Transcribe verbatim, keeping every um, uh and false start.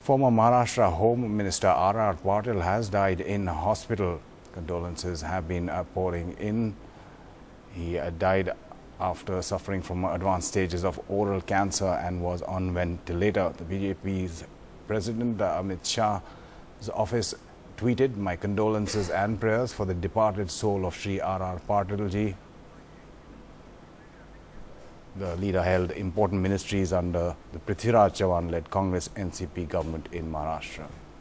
Former Maharashtra Home Minister R R Patil has died in hospital. Condolences have been pouring in. He died after suffering from advanced stages of oral cancer and was on ventilator. The B J P's President Amit Shah's office tweeted, "My condolences and prayers for the departed soul of Shri R R Patil ji." The leader held important ministries under the Prithviraj Chavan-led Congress N C P government in Maharashtra.